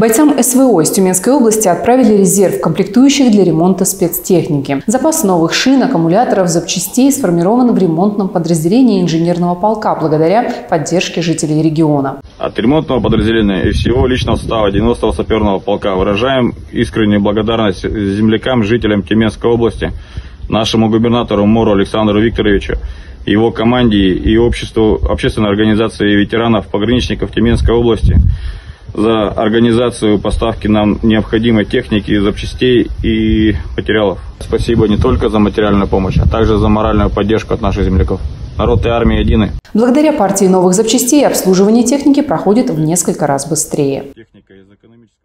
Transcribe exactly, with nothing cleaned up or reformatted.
Бойцам эс вэ о из Тюменской области отправили резерв комплектующих для ремонта спецтехники. Запас новых шин, аккумуляторов, запчастей сформирован в ремонтном подразделении инженерного полка благодаря поддержке жителей региона. От ремонтного подразделения и всего личного состава девяностого саперного полка выражаем искреннюю благодарность землякам, жителям Тюменской области, нашему губернатору Мору Александру Викторовичу, его команде и обществу, общественной организации ветеранов-пограничников Тюменской области за организацию поставки нам необходимой техники, запчастей и материалов. Спасибо не только за материальную помощь, а также за моральную поддержку от наших земляков. Народ и армия едины. Благодаря партии новых запчастей обслуживание техники проходит в несколько раз быстрее. Техника из экономического